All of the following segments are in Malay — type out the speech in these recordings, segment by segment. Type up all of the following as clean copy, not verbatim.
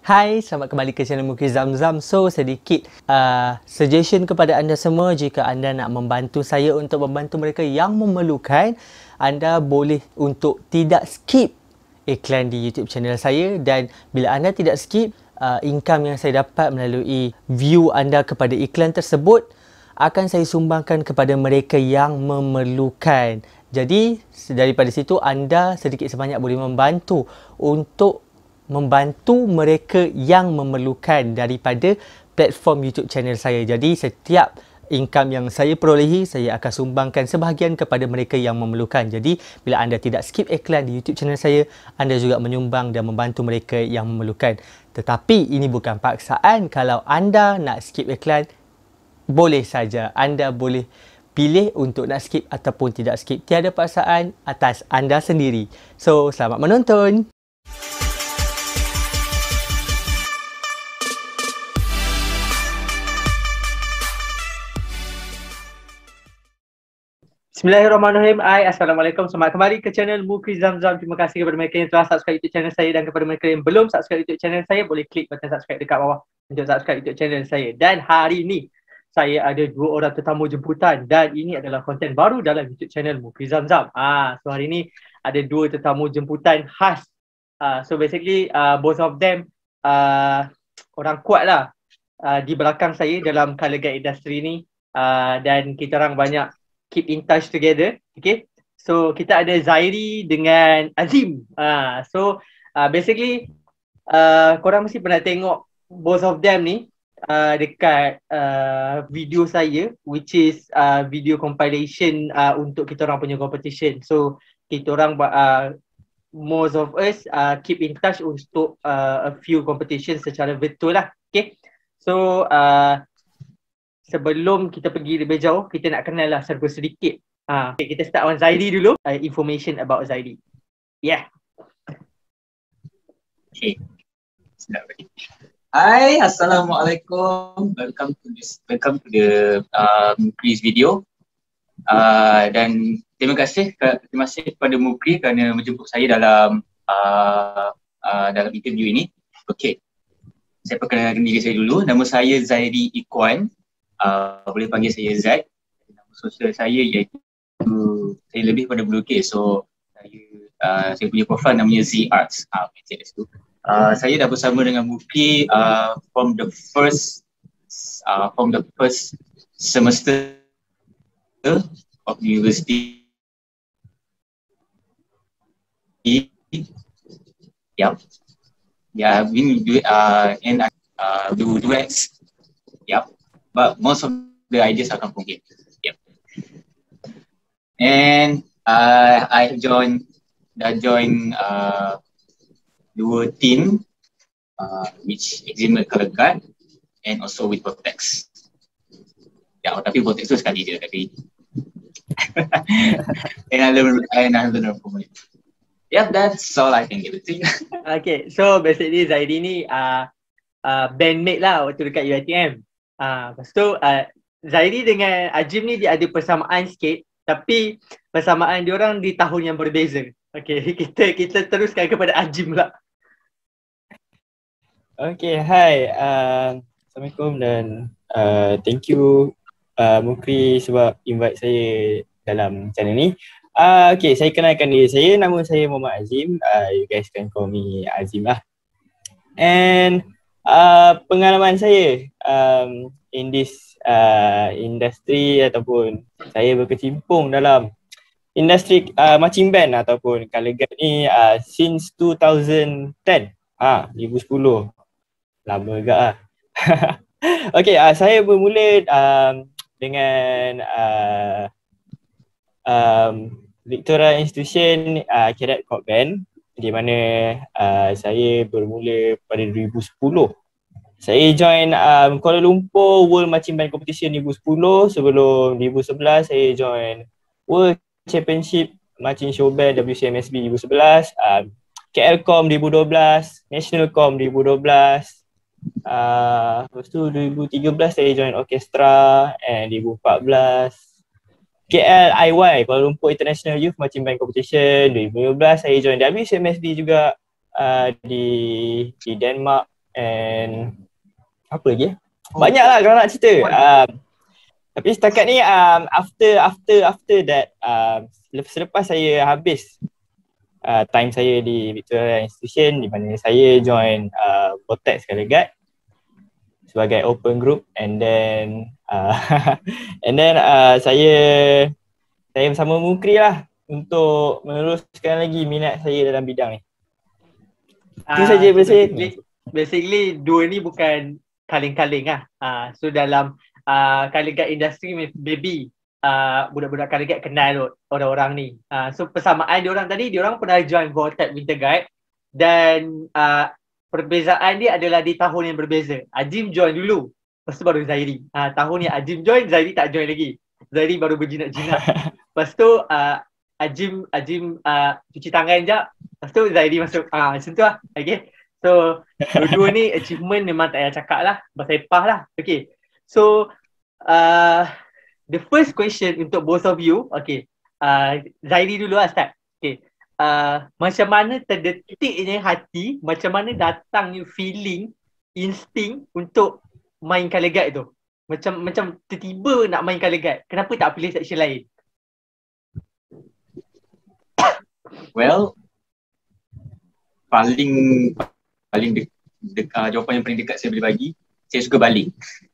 Hai, selamat kembali ke channel Mukri Zamzam. So, sedikit suggestion kepada anda semua. Jika anda nak membantu saya untuk membantu mereka yang memerlukan, anda boleh untuk tidak skip iklan di YouTube channel saya. Dan bila anda tidak skip, income yang saya dapat melalui view anda kepada iklan tersebut akan saya sumbangkan kepada mereka yang memerlukan. Jadi, daripada situ anda sedikit sebanyak boleh membantu untuk membantu mereka yang memerlukan daripada platform YouTube channel saya. Jadi setiap income yang saya perolehi, saya akan sumbangkan sebahagian kepada mereka yang memerlukan. Jadi bila anda tidak skip iklan di YouTube channel saya, anda juga menyumbang dan membantu mereka yang memerlukan. Tetapi ini bukan paksaan. Kalau anda nak skip iklan, boleh saja. Anda boleh pilih untuk nak skip ataupun tidak skip. Tiada paksaan, atas anda sendiri. So, selamat menonton. Bismillahirrahmanirrahim. Assalamualaikum. Selamat kembali ke channel Mukri Zamzam. Terima kasih kepada mereka yang telah subscribe YouTube channel saya, dan kepada mereka yang belum subscribe YouTube channel saya, boleh klik butang subscribe dekat bawah untuk subscribe YouTube channel saya. Dan hari ini saya ada dua orang tetamu jemputan, dan ini adalah konten baru dalam YouTube channel Mukri Zamzam. So hari ini ada dua tetamu jemputan khas. So basically both of them orang kuat lah di belakang saya dalam color guide industry ni, dan kita orang banyak keep in touch together. Okay, so kita ada Zairi dengan Azim. Basically korang mesti pernah tengok both of them ni dekat video saya, which is video compilation untuk kita orang punya competition. So kita orang most of us keep in touch untuk a few competition secara virtual lah. Okay, so sebelum kita pergi lebih jauh, kita nak kenal lah serba sedikit. Okay, kita start on Zairi dulu. Information about Zairi. Yeah. Okay. Hi, Assalamualaikum. Welcome to the Mukri's video. Dan terima kasih kepada Mukri kerana menjemput saya dalam interview ini. Okay. Saya perkenalkan diri saya dulu. Nama saya Zairi Ikhwan. Boleh panggil saya Zai. Nama sosial saya iaitu saya lebih pada melukis. So saya punya profil namanya Z Arts. Saya dah bersama dengan Mukri from the first semester of university. Yep. Yeah, I've been doing and do duets. Yep. But most of the ideas are come from here. Yep. And I joined dua team which Exim Color Guard and also with Vortex. Ya, tapi Vortex tu sekali je tapi and I learn from it. Yep, that's all I can give it to you. Okay, so basically Zairi ni bandmate lah waktu dekat UiTM. Lepas tu Zairi dengan Azim ni dia ada persamaan sikit, tapi persamaan diorang di tahun yang berbeza. Okay, kita teruskan kepada Azim lah. Okay, hi. Assalamualaikum dan thank you Mukri sebab invite saya dalam channel ni. Okay, saya kenalkan diri saya. Nama saya Muhammad Azim. You guys can call me Azim lah. And pengalaman saya in this industry ataupun saya berkecimpung dalam industri marching band ataupun color guard ni since 2010. 2010. Lama juga lah. Okay, saya bermula dengan Victoria Institution Cadet Corps Band, di mana saya bermula pada 2010. Saya join Kuala Lumpur World Marching Band Competition 2010. Sebelum 2011 saya join World Championship Marching Show Band WCMSB 2011, KLCOM 2012, Nationalcom 2012. Lepas tu 2013 saya join orkestra, and 2014 KLIY Kuala Lumpur International Youth Marching Band Competition. 2015 saya join WCMSB juga di Denmark, And apa lagi? Banyak lah kalau nak cerita. Tapi setakat ni after that selepas saya habis time saya di Victoria Institution, di mana saya join Vortex Kalegat sebagai open group, and then saya bersama Mukri lah untuk meneruskan lagi minat saya dalam bidang ni. Itu saja basically dua ni bukan kaling-kaling lah. So dalam Kalegat industri maybe budak-budak Kalegat kenal orang-orang ni. So persamaan diorang tadi, diorang pernah join Vortex Winter Guide, dan perbezaan dia adalah di tahun yang berbeza. Azim join dulu, lepas tu baru Zairi. Tahun yang Azim join, Zairi tak join lagi. Zairi baru berjinak-jinak. Lepas tu Azim cuci tangan je, lepas tu Zairi masuk. Macam tu lah. Okay. So dua-dua ni achievement memang tak payah cakap lah, bersepah lah. Okay. So the first question untuk both of you, okay, Zairi dulu lah start. Okay. Macam mana terdetiknya hati, macam mana datangnya feeling, insting untuk main Kalegat tu? Macam tiba-tiba nak main Kalegat, kenapa tak pilih section lain? Well, paling jawapan yang paling dekat saya boleh bagi, saya suka baling.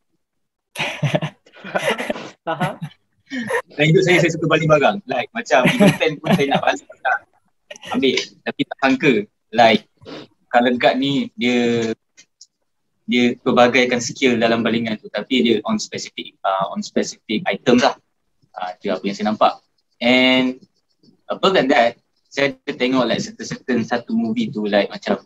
Dan hidup saya suka baling barang. Like macam event pun saya nak baling barang, ambil, tapi tak sangka like Kalegat ni dia pelbagaikan skill dalam balingan tu, tapi dia on specific items lah. Itu apa yang saya nampak. And other than that, saya tengok like certain satu movie tu, like macam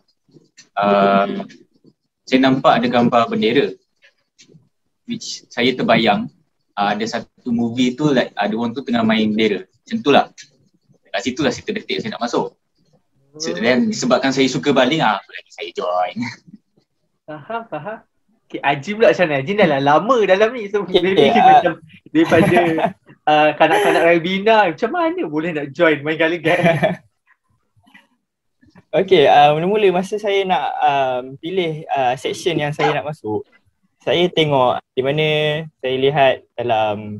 saya nampak ada gambar bendera, which saya terbayang ada satu movie tu like ada orang tu tengah main bendera. Macam tu lah. Kat situ lah cerita detik saya nak masuk. So then sebabkan saya suka baling, lagi saya join. Faham. Okay, Azim pula macam mana? Azim dah lama dalam ni, so maybe macam daripada kanak-kanak Rabina, macam mana boleh nak join main Kalegat? Okay, mula-mula masa saya nak pilih section yang saya nak masuk, saya tengok di mana saya lihat dalam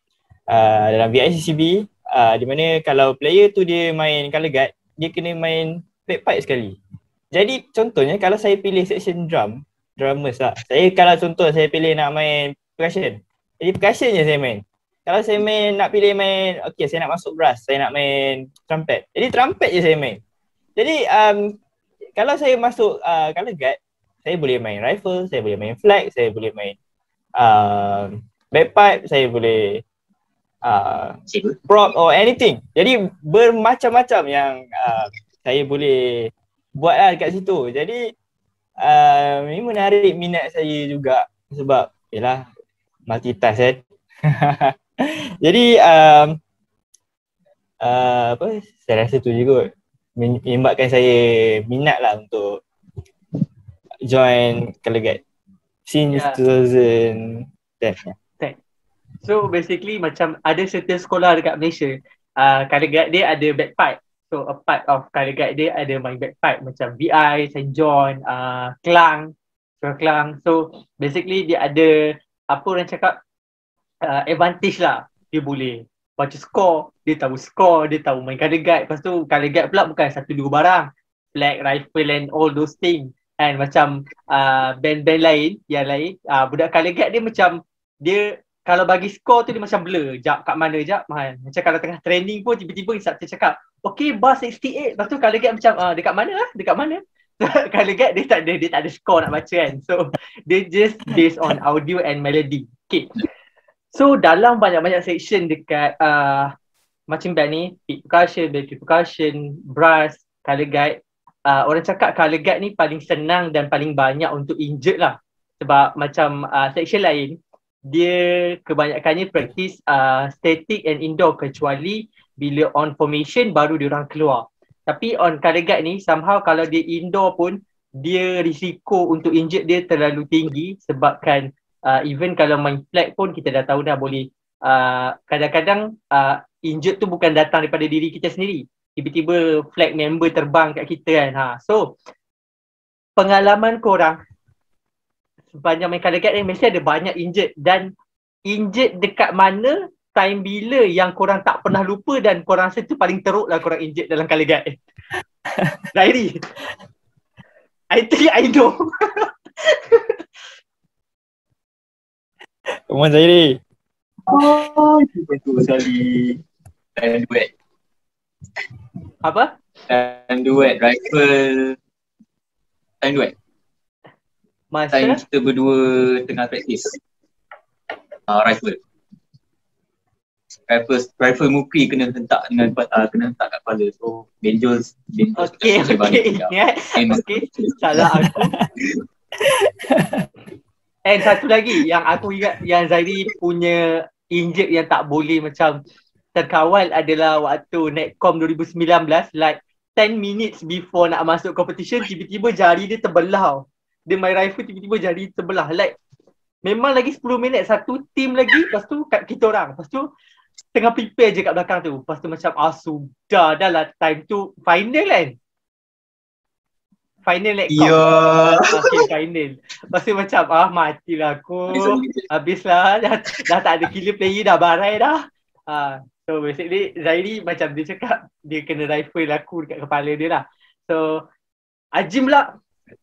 VICCB, di mana kalau player tu dia main Kalegat, dia kena main bagpipe sekali. Jadi contohnya kalau saya pilih section drummers lah. Kalau contoh saya pilih nak main percussion, jadi percussion je saya main. Kalau saya nak pilih main, okay, saya nak masuk brass, saya nak main trumpet, jadi trumpet je saya main. Jadi kalau saya masuk Kalegat, saya boleh main rifle, saya boleh main flag, saya boleh main bagpipe, saya boleh prop or anything. Jadi bermacam-macam yang saya boleh buat lah dekat situ. Jadi ini menarik minat saya juga sebab yelah multitask kan. Jadi saya rasa tu juga menyebabkan saya minat lah untuk join Kalegat since 2010. So basically macam ada certain sekolah dekat Malaysia, Kalegat dia ada bagpipe. So a part of Kalegat dia ada main bagpipe, macam VI, St. John, Klang. So basically dia ada apa orang cakap advantage lah. Dia boleh baca skor, dia tahu skor, dia tahu main Kalegat. Lepas tu Kalegat pula bukan satu dua barang, flag, rifle and all those things. And macam band-band lain yang lain, budak Kalegat dia macam dia kalau bagi skor tu dia macam blur, jap kat mana jap mahal. Macam kalau tengah training pun tiba-tiba instructor cakap, okay bar 68. Lepas tu Kalegat macam dekat mana lah? Dekat mana? Kalegat dia tak ada skor nak baca kan. So dia just based on audio and melody. Okay. So dalam banyak-banyak section dekat macam band ni, beat percussion, backing percussion, brass, Kalegat, orang cakap Kalegat ni paling senang dan paling banyak untuk injured lah. Sebab macam section lain, dia kebanyakannya practice static and indoor, kecuali bila on formation baru dia orang keluar. Tapi on Kalegat ni somehow kalau dia indoor pun dia risiko untuk injured dia terlalu tinggi, sebabkan even kalau main flag pun kita dah tahu dah boleh kadang-kadang injured tu bukan datang daripada diri kita sendiri, tiba-tiba flag member terbang kat kita kan. So pengalaman korang sepanjang main Color Guard ni mesti ada banyak injured, dan injured dekat mana, time bila yang korang tak pernah lupa dan korang rasa tu paling teruk lah korang injured dalam Color Guard. Zairi, I think I know. Come on Zairi. Itu betul sekali. Dan duet. Apa? Dan duet rifle. Dan duet. Masa? Time kita berdua tengah praktis. Rifle. Rifle Mukri kena hentak dengan kena hentak kat kepala. So dangerous. Okay. Okay. Salah aku. And satu lagi yang aku ingat yang Zairi punya injured yang tak boleh macam terkawal adalah waktu Netcom 2019, like 10 minutes before nak masuk competition, tiba-tiba jari dia terbelah. Dia main rifle tiba-tiba jari terbelah. Like memang lagi 10 minit satu team lagi, lepas tu kat kita orang. Lepas tu tengah prepare je kat belakang tu. Lepas tu macam sudah dah lah, time tu final kan. Final Netcom. Okay, final. Lepas tu macam matilah aku. Habislah. Dah tak ada killer player dah, barai dah. So basically Zairi macam dia cakap dia kena rifle aku dekat kepala dia lah. So Ajim pula.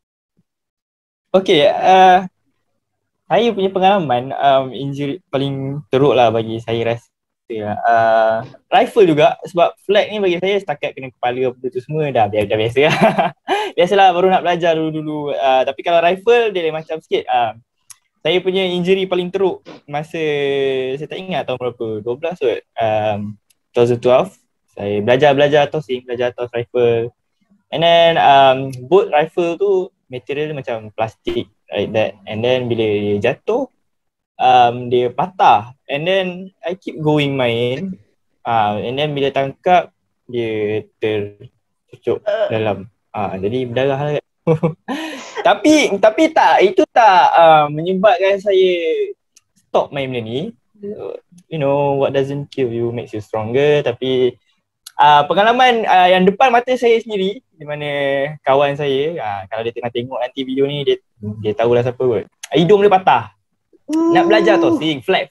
Okay, saya punya pengalaman injury paling teruk lah bagi saya rasa. Rifle juga, sebab flag ni bagi saya setakat kena kepala apa tu semua dah biasa lah. Biasalah, baru nak belajar dulu-dulu. Tapi kalau rifle dia lain macam sikit. Saya punya injury paling teruk masa, saya tak ingat tahun berapa, 12 kot. 2012 saya belajar tossing, belajar toss rifle. And then boat rifle tu material dia macam plastik like that. And then bila dia jatuh, dia patah. And then I keep going main. And then bila tangkap, dia tercucuk dalam. Jadi berdarah lah. Tapi tak, itu tak menyebabkan saya stop main benda ni. You know, what doesn't kill you makes you stronger. Tapi pengalaman yang depan mata saya sendiri, di mana kawan saya, kalau dia tengah tengok nanti video ni, dia tahulah siapa kot. Hidung dia patah. Nak belajar tossing, flag.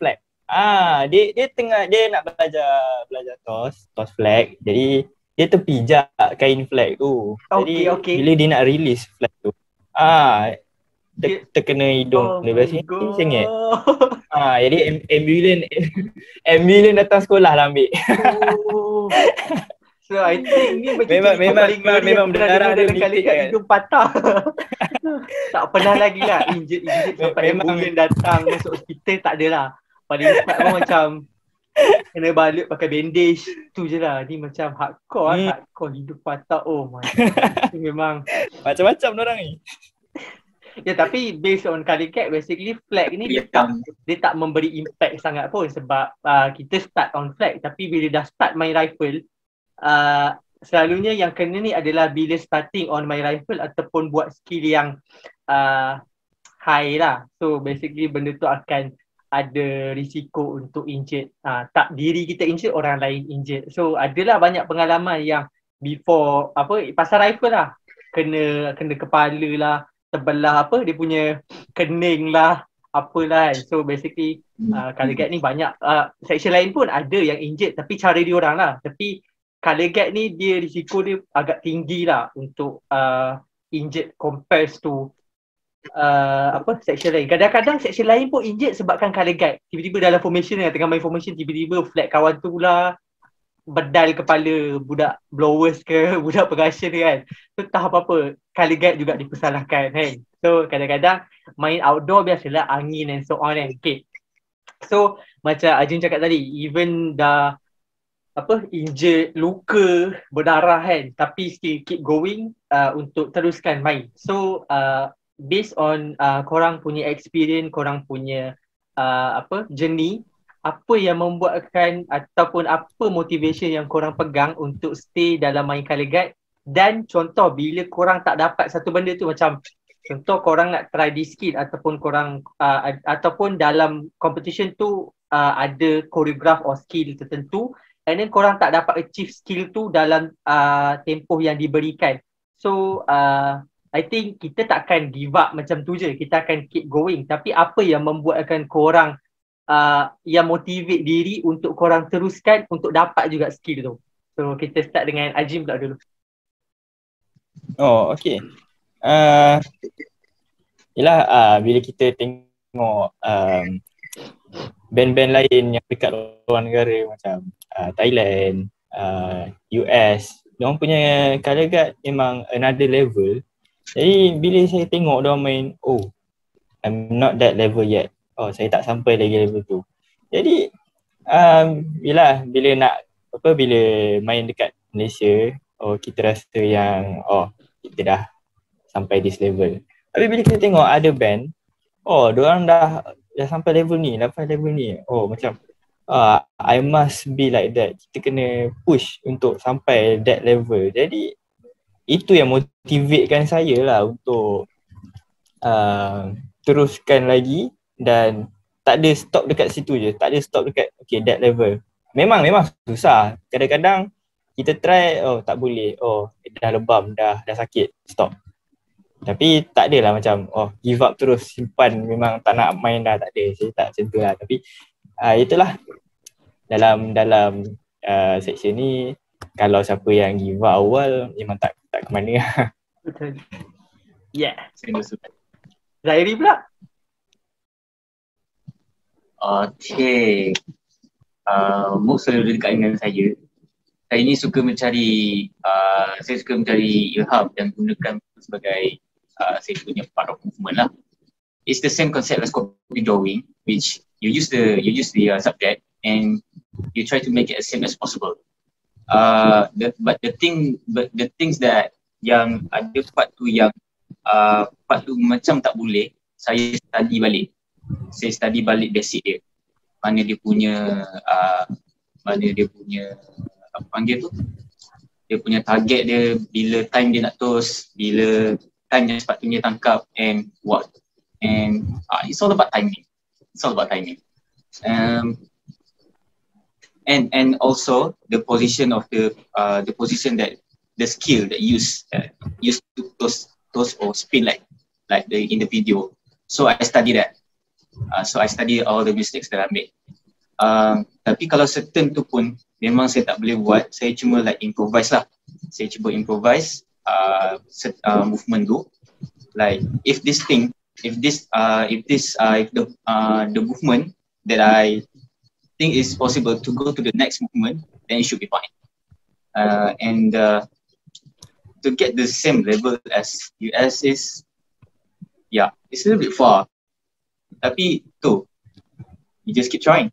Dia nak belajar toss flag. Jadi dia terpijak kain flag tu. Jadi bila dia nak release flag tu, terkena hidung dia belah sini, sengit. Jadi ambulans datang sekolah lah ambil. So I think ni memang berdarah dia kali kat hidung patah. Tak pernah lagi lah injet sampai ambulans datang masuk hospital, tak ada lah. Paling cepat pun macam kena balik pakai bandage tu je lah. Ni macam hardcore hidung patah. Oh my God. Memang macam-macam orang ni. Ya, tapi based on Color Guard, basically flag ni dia tak memberi impact sangat pun, sebab kita start on flag. Tapi bila dah start main rifle, selalunya yang kena ni adalah bila starting on main rifle ataupun buat skill yang high lah. So basically benda tu akan ada risiko untuk injured. Tak diri kita injured, orang lain injured. So adalah banyak pengalaman yang before pasal rifle lah, kena kepala lah, terbelah dia punya kening lah, apalah kan. So basically Color Guard ni banyak section lain pun ada yang injured, tapi cara dia orang lah. Tapi Color Guard ni dia risiko dia agak tinggi lah untuk injured compared to section lain. Kadang-kadang section lain pun injured sebabkan Color Guard. Tiba-tiba dalam formation yang tengah main formation, tiba-tiba flag kawan tu lah bedal kepala budak blowers ke budak percussion kan. So tak apa-apa, Color Guard juga dipersalahkan kan. So kadang-kadang main outdoor biasalah angin and so on kan. Okay. So macam Ajin cakap tadi, even dah injured, luka, berdarah kan, tapi still keep going untuk teruskan main. So based on korang punya experience, korang punya journey, apa yang membuatkan ataupun apa motivation yang korang pegang untuk stay dalam main Color Guard? Dan contoh bila korang tak dapat satu benda tu, macam contoh korang nak try this skill ataupun korang ataupun dalam competition tu ada choreograph or skill tertentu, and then korang tak dapat achieve skill tu dalam tempoh yang diberikan. So I think kita takkan give up macam tu je. Kita akan keep going. Tapi apa yang membuatkan korang yang motivate diri untuk korang teruskan untuk dapat juga skill tu? So kita start dengan Ajim pula dulu. Oh, okay. Yelah, bila kita tengok band-band lain yang dekat luar negara macam Thailand, US, diorang punya color guard memang another level. Jadi bila saya tengok diorang main, oh, I'm not that level yet. Oh, saya tak sampai lagi level tu. Jadi bila main dekat Malaysia, oh kita rasa yang kita dah sampai this level. Tapi bila kita tengok ada band, oh diorang dah sampai level ni, level ni. Oh macam I must be like that. Kita kena push untuk sampai that level. Jadi itu yang motivatekan saya lah untuk teruskan lagi dan tak ada stop dekat situ je. Tak ada stop dekat that level. Memang susah. Kadang-kadang kita try, tak boleh. Dah lebam, dah sakit, stop. Tapi tak adalah macam give up terus, simpan, memang tak nak main dah, tak ada. Saya tak macam tu lah. Tapi itulah dalam section ni, kalau siapa yang give up awal memang tak ke mana lah. Betul. Yeah. Zairi pula. Okay. Mok selalu dekat dengan saya. Saya ni suka mencari ilham dan gunakan sebagai saya punya part of movement lah. It's the same concept as copy drawing, which you use the subject and you try to make it as same as possible. But the things that yang ada part tu macam tak boleh, saya study balik. Saya study balik basic dia. Mana dia punya apa panggil tu? Dia punya target dia, bila time dia nak toss, bila time yang sepatutnya tangkap and what. And it's all about timing. And also the position of the skill that used to toss or spin like in the video. So I study that. So I study all the mistakes that I made. Tapi kalau certain tu pun memang saya tak boleh buat. Saya cuma improvise lah. Saya cuba improvise movement tu. Like if the movement that I think is possible to go to the next movement, then it should be fine. And to get the same level as US is, it's a little bit far. Tapi tu, you just keep trying.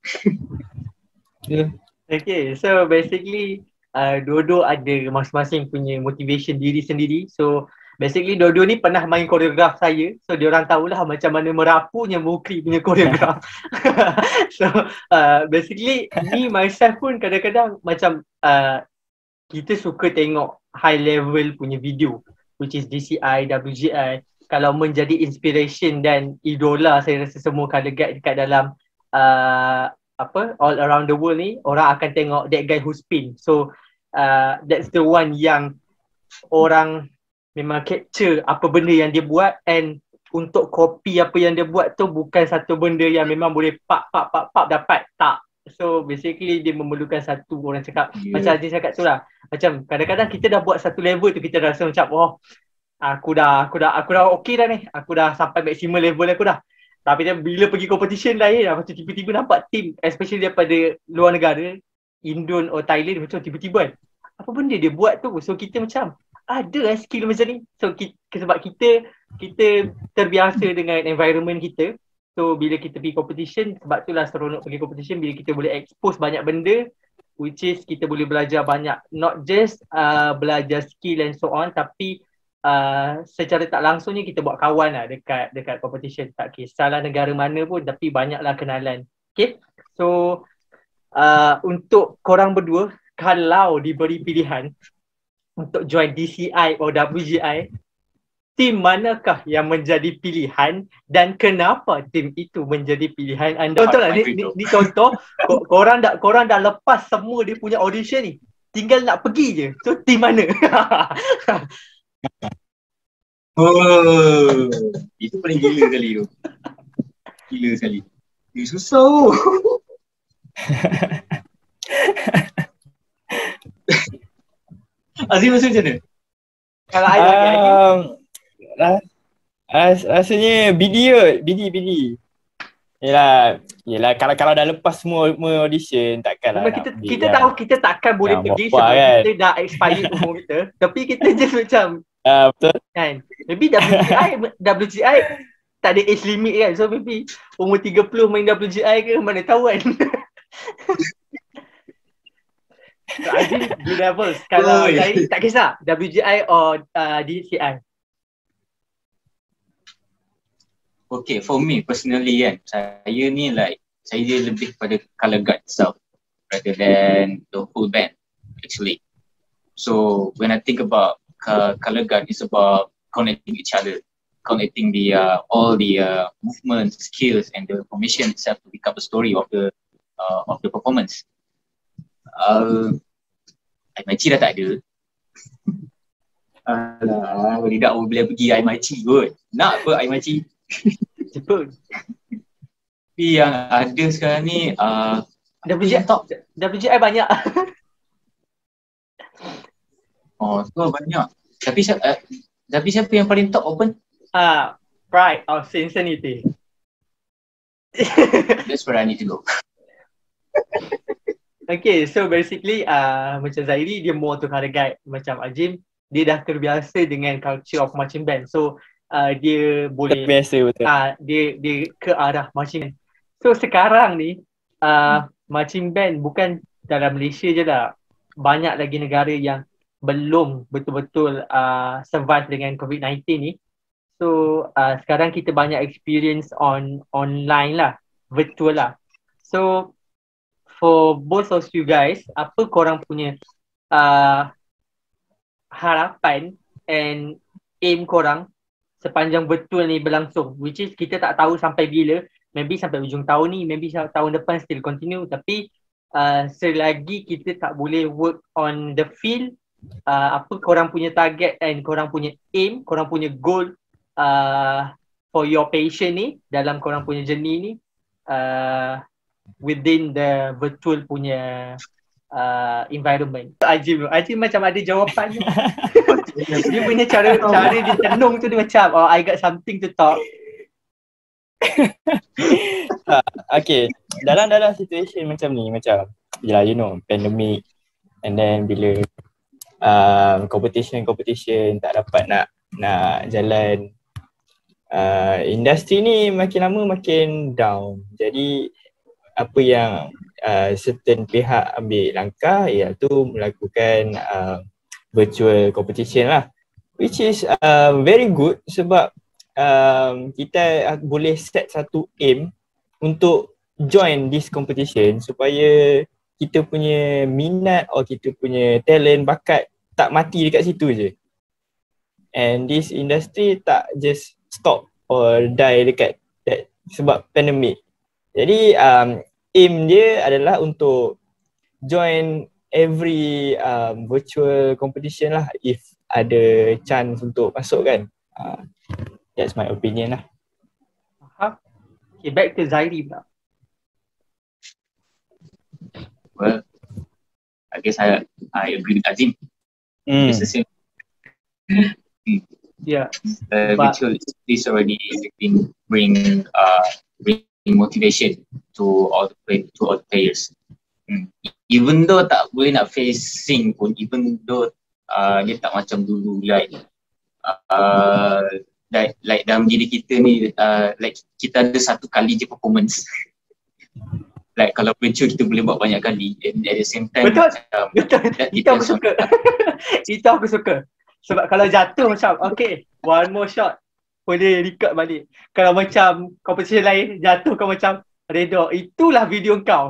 Okay, so basically dua-dua ada masing-masing punya motivation diri sendiri. So basically dua-dua ni pernah main koreograf saya. So diorang tahulah macam mana merapunya Mukri punya koreograf. So basically me myself pun kadang-kadang macam kita suka tengok high level punya video, which is DCI, WGI. Kalau menjadi inspiration dan idola saya rasa semua color guard dekat dalam all around the world ni, orang akan tengok that guy who spin. So that's the one yang orang memang capture apa benda yang dia buat, and untuk copy apa yang dia buat tu bukan satu benda yang memang boleh pap dapat, tak. So basically dia memerlukan satu, orang cakap macam Ajin cakap tu lah, macam kadang-kadang kita dah buat satu level tu, kita dah rasa macam aku dah okay dah ni, aku dah sampai maximum level aku dah. Tapi bila pergi competition lain, macam tiba-tiba nampak team, especially daripada luar negara, Indon atau Thailand, macam tiba-tiba kan, apa benda dia buat tu. So kita macam ada skill macam ni. So sebab kita terbiasa dengan environment kita. So bila kita pergi competition, sebab itulah seronok pergi competition, bila kita boleh expose banyak benda, which is kita boleh belajar banyak, not just belajar skill and so on, tapi secara tak langsungnya kita buat kawan lah dekat competition. Tak kisahlah negara mana pun, tapi banyaklah kenalan. Okay, so untuk korang berdua, kalau diberi pilihan untuk join DCI atau WGI, tim manakah yang menjadi pilihan dan kenapa tim itu menjadi pilihan anda? Contoh lah, ni contoh, korang dah lepas semua dia punya audition ni, tinggal nak pergi je. So tim mana? Oh, itu paling gila sekali tu. Gila sekali. Dia susah. Azim macam mana? Kalau I bagi lagi, Rasanya BD kot, BD. Yelah kalau dah lepas semua audition takkanlah memang nak kita pergi kita yang, tahu kita takkan boleh yang pergi apa sebab kan. kita dah expired umur kita. Tapi kita just macam Betul. kan. Maybe WGI tak ada age limit kan. So maybe umur 30 main WGI ke mana tahu kan. So Azim B levels. Kalau Zairi tak kisah WGI or DCI. Okay, for me personally kan, saya ni like, saya lebih pada color guard itself rather than the whole band actually. So when I think about color guard, it's about connecting each other, connecting the all the movements, skills and the formation itself to become the story of the performance. IMIC dah tak ada. Alah, tidak boleh pergi IMIC kot. Nak apa IMIC? Cepat. Tapi yang ada sekarang ni WGI banyak. Oh, tu banyak. Tapi siapa yang paling top open? Pride or Sincerity. That's where I need to go. Okay, so basically macam Zairi dia more to color guide. Macam Azim dia dah terbiasa dengan culture of marching band. So dia boleh Biasa betul. dia ke arah marching band. So sekarang ni marching band bukan dalam Malaysia je lah. Banyak lagi negara yang belum betul-betul survive dengan COVID-19 ni. So sekarang kita banyak experience online lah, virtual lah. So for both of you guys, apa korang punya harapan and aim korang sepanjang betul ni berlangsung, which is kita tak tahu sampai bila, maybe sampai ujung tahun ni, maybe tahun depan still continue, tapi selagi kita tak boleh work on the field, apa korang punya target and korang punya aim, korang punya goal for your patient ni dalam korang punya journey ni within the virtual punya environment. Azim macam ada jawapan. Dia punya cara dia tenung tu dia macam I got something to talk. Okay, dalam situation macam ni, macam yelah, you know, pandemic, and then bila competition tak dapat nak jalan, industri ni makin lama makin down. Jadi apa yang certain pihak ambil langkah iaitu melakukan virtual competition lah, which is very good sebab kita boleh set satu aim untuk join this competition supaya kita punya minat atau kita punya talent, bakat tak mati dekat situ je. And this industry tak just stop or die dekat sebab pandemic. Jadi aim dia adalah untuk join every virtual competition lah if ada chance untuk masuk kan. That's my opinion lah. Okay, back to Zairi pula. Well, I guess I agree with Azim. It's the same. Yeah. Virtual is already bring motivation to all the players. Even though tak boleh nak facing pun, even though dia tak macam dulu like dalam diri kita ni like kita ada satu kali je performance. Like kalau virtual kita boleh buat banyak kali and at the same time betul. Itu aku suka. Itu aku suka. Sebab kalau jatuh macam okay, one more shot boleh record balik. Kalau macam competition lain jatuh kau macam redor, itulah video kau.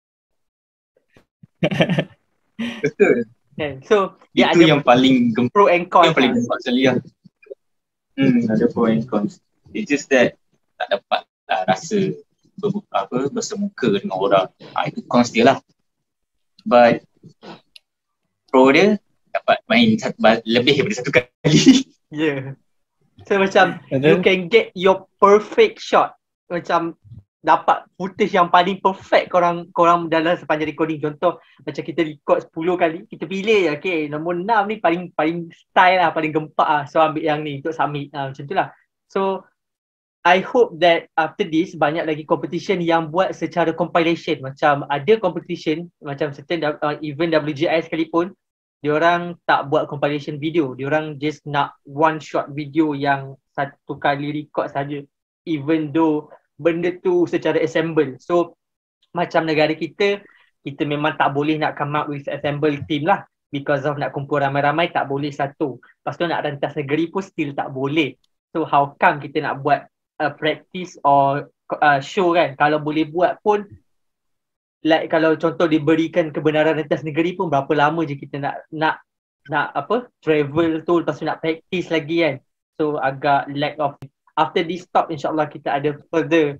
Betul. So dia itu ada yang paling pro and cons. Yang paling gempak sekali lah. Ada pro and cons. It's just that tak dapat rasa bersemuka dengan orang. Itu cons dia lah. But pro dia dapat main lebih daripada satu kali. Yeah. So macam you can get your perfect shot. Macam dapat footage yang paling perfect korang dalam sepanjang recording. Contoh macam kita record 10 kali, kita pilih je, okay, nombor 6 ni paling style lah, paling gempak lah, so ambil yang ni untuk submit macam tu lah. So I hope that after this banyak lagi competition yang buat secara compilation. Macam ada competition macam certain event WGI sekalipun, diorang tak buat compilation video, diorang just nak one shot video yang satu kali record saja, even though benda tu secara assemble. So macam negara kita memang tak boleh nak come up with assemble team lah, because of nak kumpul ramai-ramai tak boleh satu. Lepas tu nak rentas negeri pun still tak boleh. So how come kita nak buat practice or show kan? Kalau boleh buat pun, like kalau contoh diberikan kebenaran rentas negeri pun, berapa lama je kita nak apa travel tu, lepas tu nak practice lagi kan. So agak lack of. After this talk, insyaAllah kita ada further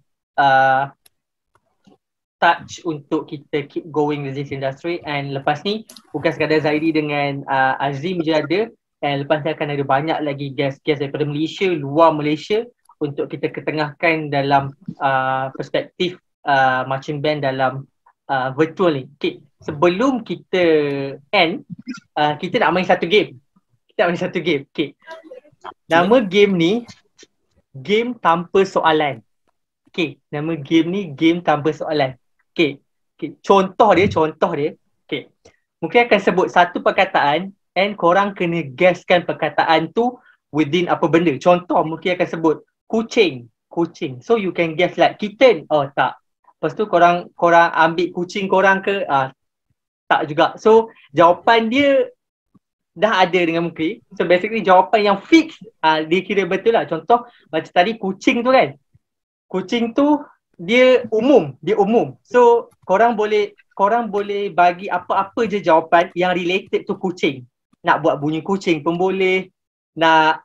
touch untuk kita keep going with this industry. And lepas ni, bukan sekadar Zairi dengan Azim je ada, and lepas ni akan ada banyak lagi guest-guest daripada Malaysia, luar Malaysia, untuk kita ketengahkan dalam perspektif marching band dalam virtual ni. Okay, sebelum kita end, kita nak main satu game. Okay. Nama game ni, game tanpa soalan. Okay, nama game ni game tanpa soalan. Okay. Contoh dia. Okay, mungkin akan sebut satu perkataan and korang kena guesskan perkataan tu within apa benda. Contoh mungkin akan sebut kucing. So you can guess like kitten. Oh tak. Lepas tu korang ambil kucing korang ke? Tak juga. So jawapan dia dah ada dengan Mukri. So basically jawapan yang fix dia kira betul lah. Contoh macam tadi kucing tu kan. Kucing tu dia umum. So korang boleh bagi apa-apa je jawapan yang related to kucing. Nak buat bunyi kucing pun boleh. Nak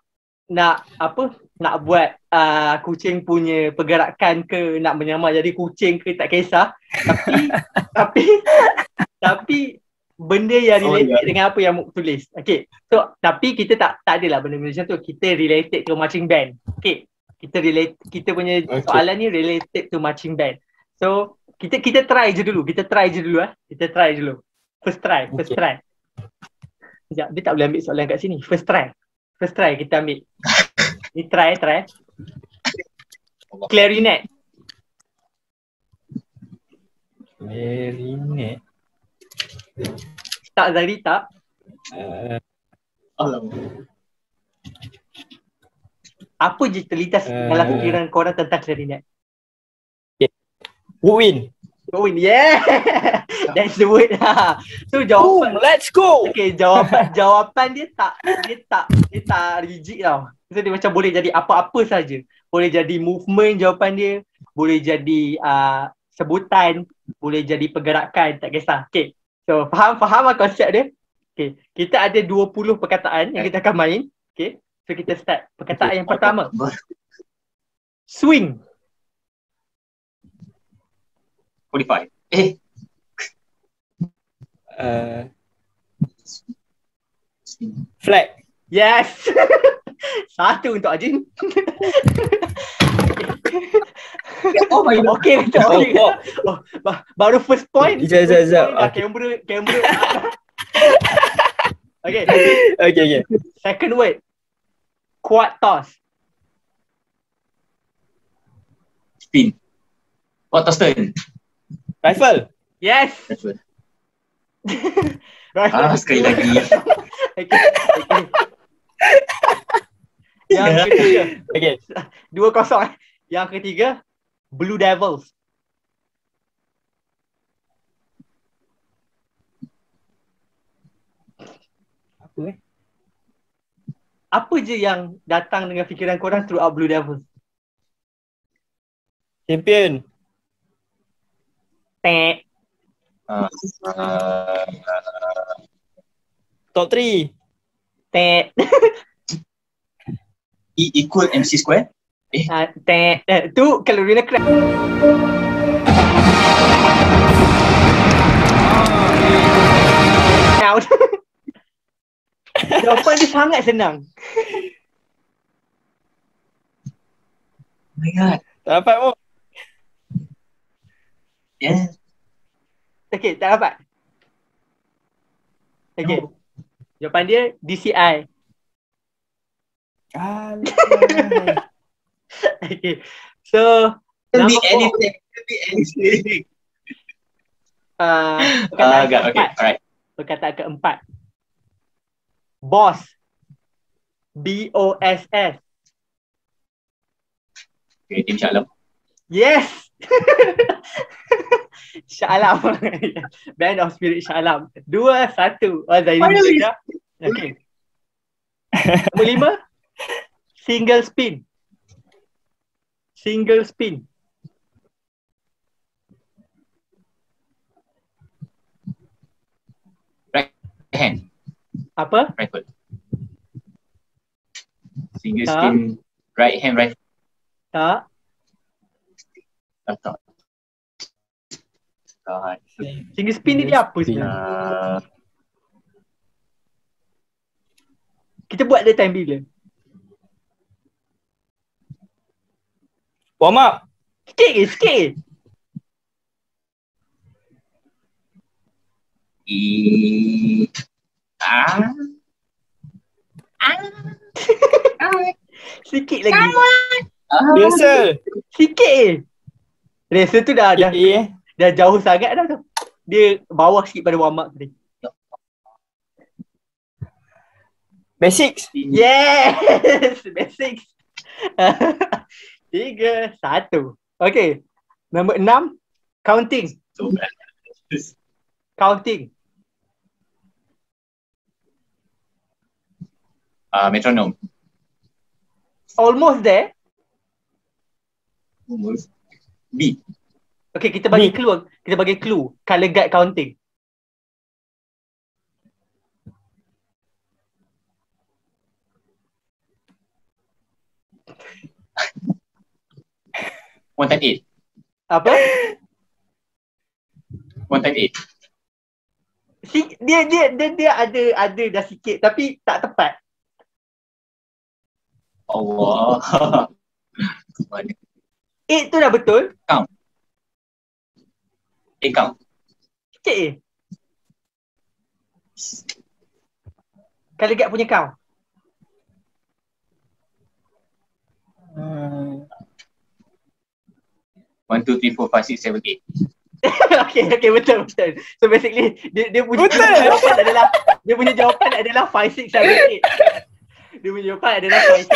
buat kucing punya pergerakan ke, nak menyamar jadi kucing ke, tak kisah. Tapi benda yang related dengan apa yang Muk tulis. Okay. So tapi kita tak adalah benda-benda macam tu. Kita related to marching band. Okay. Kita punya soalan ni related to marching band. So kita try je dulu. Kita try dulu. First try. Sekejap, dia tak boleh ambil soalan kat sini. First try kita ambil. Ni try. Clarinet. Tak, Zairi tak? Apa je terlintas dalam fikiran korang tentang clarinet? Woodwind. Yeah. That's the word lah. So jawapan, Let's go. Okay, jawapan dia tak rigid tau. So dia macam boleh jadi apa-apa saja. Boleh jadi movement jawapan dia, boleh jadi sebutan, boleh jadi pergerakan, tak kisah. Okay. So faham lah konsep dia? Okay. Kita ada 20 perkataan yang kita akan main. Okay. So kita start. Perkataan yang pertama. Swing. 45. Flag. Yes. Satu untuk Ajin. Oh my god. Okay. Baru first point. Sekejap. Kamera. Okay. Second word. Quad toss. Spin. Quarter turn. Rifle. Yes. Rifle. Sekali lagi. Okay. Yang ketiga. Okay. 2-0. Yang ketiga, Blue Devils. Apa je yang datang dengan fikiran korang throughout Blue Devils? Champion. Top 3. E equal MC square. Tu kalau Rina Crack. Jawapan dia sangat senang. my god. Tak dapat pun. Yeah. Okay, tak dapat. Okay. No. Jawapan dia DCI. Alah. Okay. So, Could be number 4. anything. Could be anything. Perkataan God, okay, keempat. alright. Perkataan keempat. Boss. BOSS. Okay, Tim Shah Alam. Yes. Shah Alam. Band of Spirit Shah Alam. 2-1. Oh, Zairi Finally. dah. Okay. Nombor 5. Single spin. Single spin. Right hand. Apa? Rifle. Single Tak. spin. Right hand rifle. Tak. Tak. God. Single spin ni dia apa sebenarnya? Kita buat dia time bila? Warm up. Sikit je, sikit je. Sikit lagi. Biasa. Sikit je. Rasa tu dah Eh. jauh sangat dah tu. Dia bawah sikit pada warm up tadi. Basics. Yes! Basics. 3-1. Okay. Nombor 6. Counting. So, Counting. metronome. Almost there. B. Okay, kita bagi clue. Kita bagi clue. Color guide counting. One time eight. Apa? One time eight. Dia ada dah sikit tapi tak tepat. Allah. 8 tu dah betul. Count. Sikit je. Color guide punya count. One, two, three, four, five, six, seven, eight. Okay, betul. So basically dia punya jawapan adalah 5, 6, 7, 8. Dia punya jawapan adalah 5,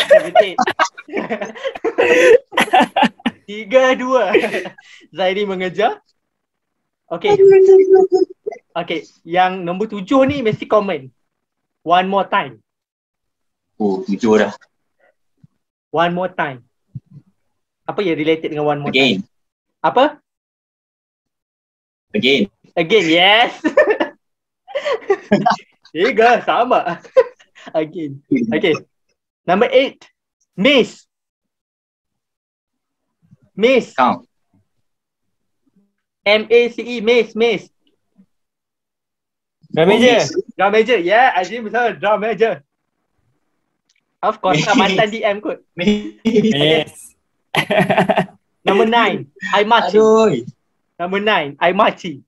6, 7, 8. 3-2. Zairi mengejar. Okay. Okay, yang nombor 7 ni mesti common. One more time. Oh, tujuh dah. One more time. Apa yang related dengan one more time? Again. Apa? Again. Again, yes. 3, sama. Again. Okay. Number 8. Mace. Mace. Count. M-A-C-E. Mace. Drum major. Drum major. Yeah, Azim betul. Drum major. Of course, mantan DM kot. Yes. Number 9. Aimachi. Aduh. Number 9. Aimachi.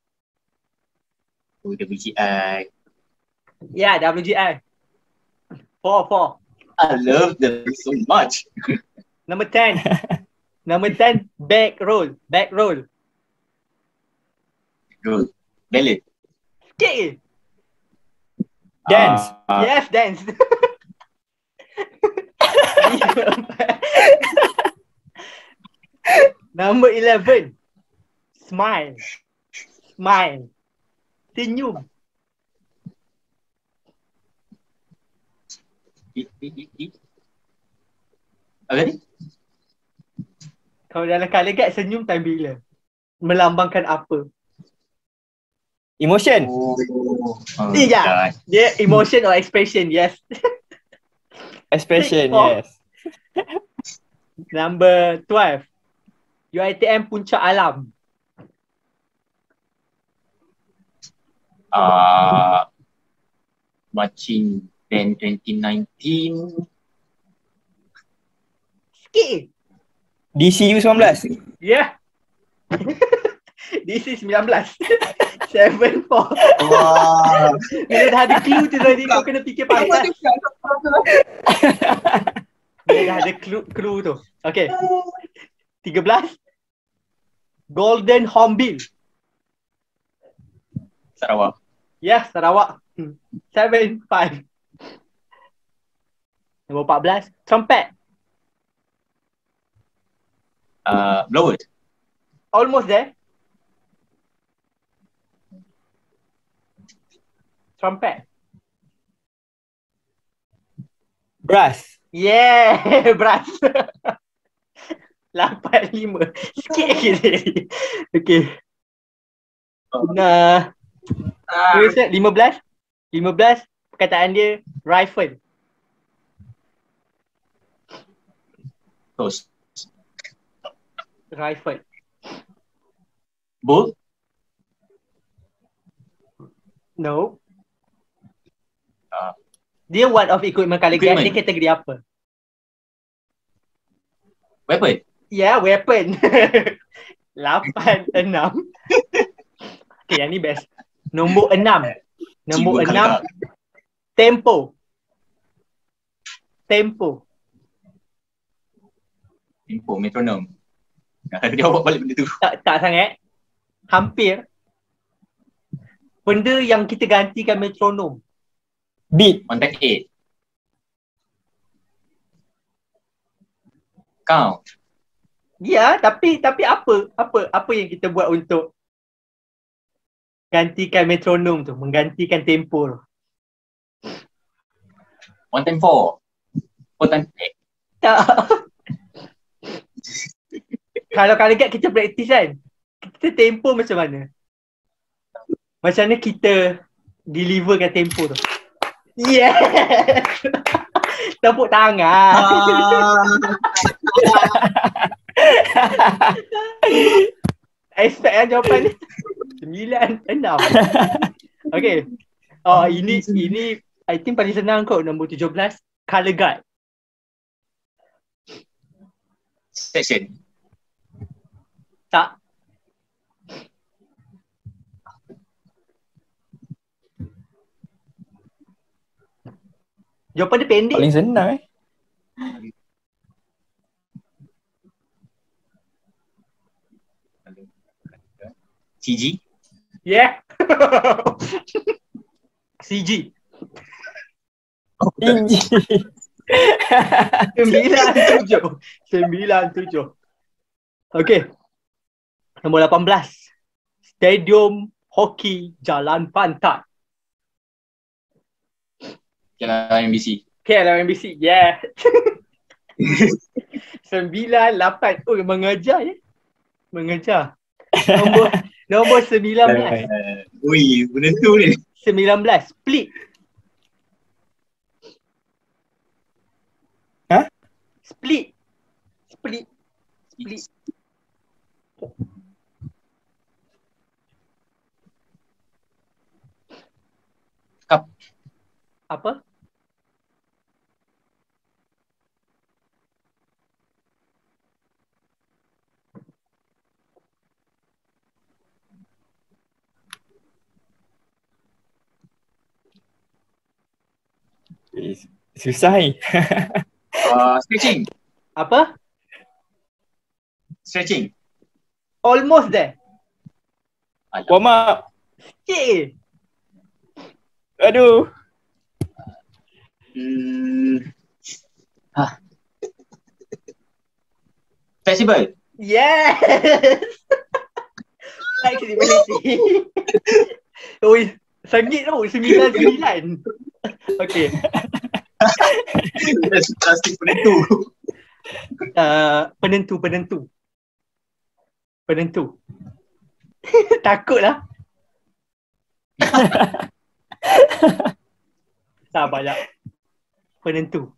Oh, WGI. Yeah, WGI. 4. I love them so much. Number 10. Number 10. Back roll. Good. Ballad. Okay. Dance. Yes, dance. Number 11. Smile. Senyum. Apa ni? Kalau dalam color guide senyum time bila? Melambangkan apa? Emotion. Ya. Dia emotion or expression, yes. Expression, 6-4. yes. Number 12. UiTM Puncak Alam. Marching Band 2019. Sikit. DCU 19. Yeah. DC 19. 7-4. Wah. Bila dah ada clue tu tadi kau kena fikir pantas. Bila dah ada clue tu. Okay. 13. Golden Hornbill. Sarawak. Yeah, Sarawak. 7-5. Nombor 14. Trumpet. Blower. Almost there. Trumpet. Brass. Yeah, brass. 8-5. Sikit lagi tadi. Okay. Nah. 15. 15 perkataan dia rifle. Terus. Rifle. Bolt. No. Dia one of equipment. Kalau gas dia kategori apa? Weapon. Yeah, weapon. 8-6. Okay, yang ni best. Nombor 6. Nombor 6. Tempo. Tempo, metronom. Nak jawab balik benda tu. Tak sangat. Hampir. Benda yang kita gantikan metronom. Beat. Contact 8. Count. Ya, tapi apa yang kita buat untuk gantikan metronom tu, menggantikan tempo tu? 1 time 4. 4 time 8. Tak. Kalau dekat kita praktis kan, kita tempo macam mana? Macam mana kita deliverkan tempo tu? Yes! Tepuk tangan. Expect lah jawapan ni. 9-6. Okay. Oh, ini I think paling senang kot. Nombor 17. Color guard. Section. Tak. Jawapan dia pendek. Paling senang CG. Yeah. CG. Tinggi. 97. Okay. Nombor 18. Stadium Hoki Jalan Pantai. Jalan MBC. KLMBC. Yeah. 9-8. Oh, mengajar ya. Mengajar. Nombor 19. Ui, benda tu ni. 19. Split. Hah? Split. Cup. Apa? Susah ni. Stretching. Apa? Stretching. Almost there. Warm up. Okay. Aduh. Flexible. Yes. Flexibility. Oi, sengit tu 9-9. Okay. Plastik penentu. Penentu. Takutlah. Sabar jap. Penentu.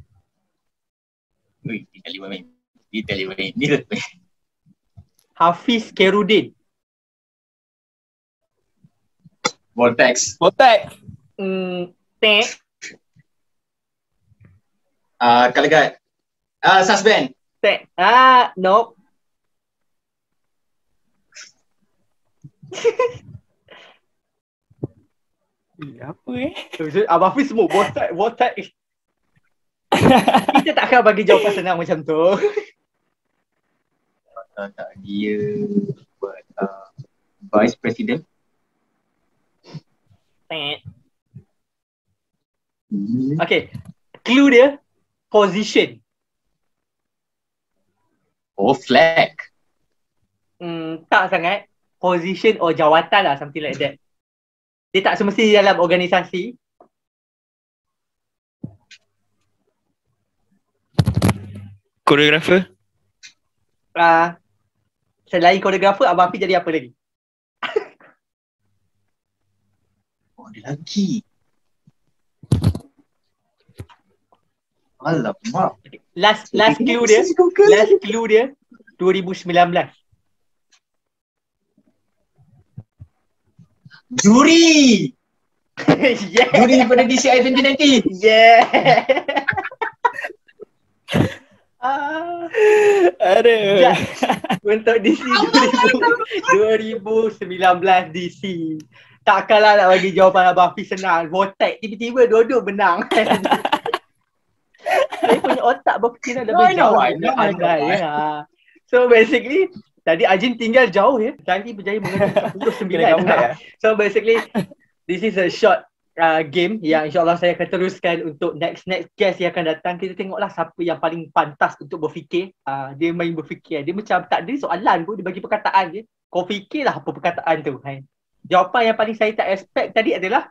Ui, Detail main. Ni tu. Hafiz Khairuddin. Vortex. Botak. Tek. Color guard. Suspend. Nope. Apa Abang Hafiz semua botak. Kita takkan bagi jawapan senang macam tu. Tak, dia buat Vice President. Okay. Clue dia, position. Oh, flag. Tak sangat. Position or jawatan lah, something like that. Dia tak semesti dalam organisasi. Koreografer? Selain koreografer, Abang Hafiz jadi apa lagi? Oh, ada lagi. Alamak. Last clue dia, 2019. Juri! Yeah. Juri daripada DCI 2019. Yeah. Ada. Untuk DC 2019 DC. Takkanlah nak bagi jawapan Abang Hafiz senang. Votek tiba-tiba dua-dua menang. Saya punya otak berfikir dah lebih jauh. Ya. So basically tadi Ajin tinggal jauh ya. Tadi berjaya mengetuk 49. So basically this is a short game yang insyaAllah saya akan teruskan untuk next guest yang akan datang. Kita tengoklah siapa yang paling pantas untuk berfikir. Dia main berfikir. Dia macam tak ada soalan pun, dia bagi perkataan je. Kau fikirlah apa perkataan tu. Jawapan yang paling saya tak expect tadi adalah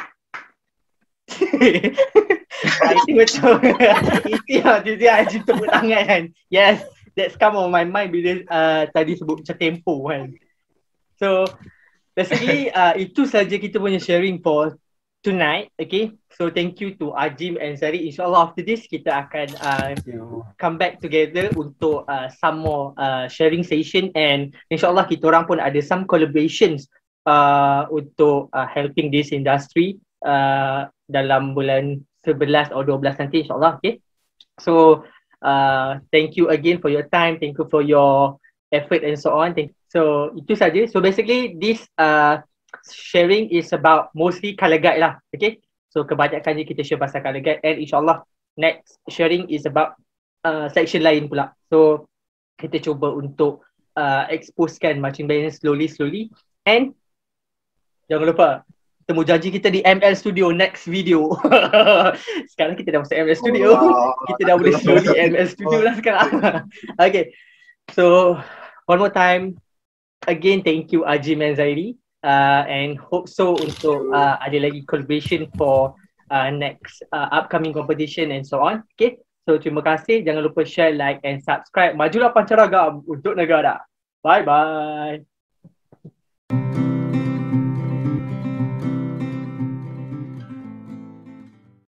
itu betul. Itu yang Ajin tepuk tangan kan. Yes, that's come on my mind bila tadi sebut macam tempo kan. So basically itu saja kita punya sharing for tonight. Okay, so thank you to Ajim and Zari. InsyaAllah after this kita akan come back together untuk some more sharing session, and insyaAllah kita orang pun ada some collaborations untuk helping this industry dalam bulan 11 atau 12 nanti insyaAllah. Okay, so thank you again for your time, thank you for your effort and so on. So itu saja. So basically this sharing is about mostly colour guide lah. Okay, so kebanyakannya kita share pasal colour guide, and insyaAllah next sharing is about section lain pula. So kita cuba untuk exposekan marching band slowly, and jangan lupa temu janji kita di ML Studio next video. Sekarang kita dah masuk ML Studio. Kita dah boleh slowly ML Studio lah sekarang. Okay, so one more time again thank you Ajim and Zairi, and hope so untuk ada lagi collaboration for next upcoming competition and so on. Okay, so terima kasih, jangan lupa share, like and subscribe. Majulah pancaragam untuk negara. Bye bye.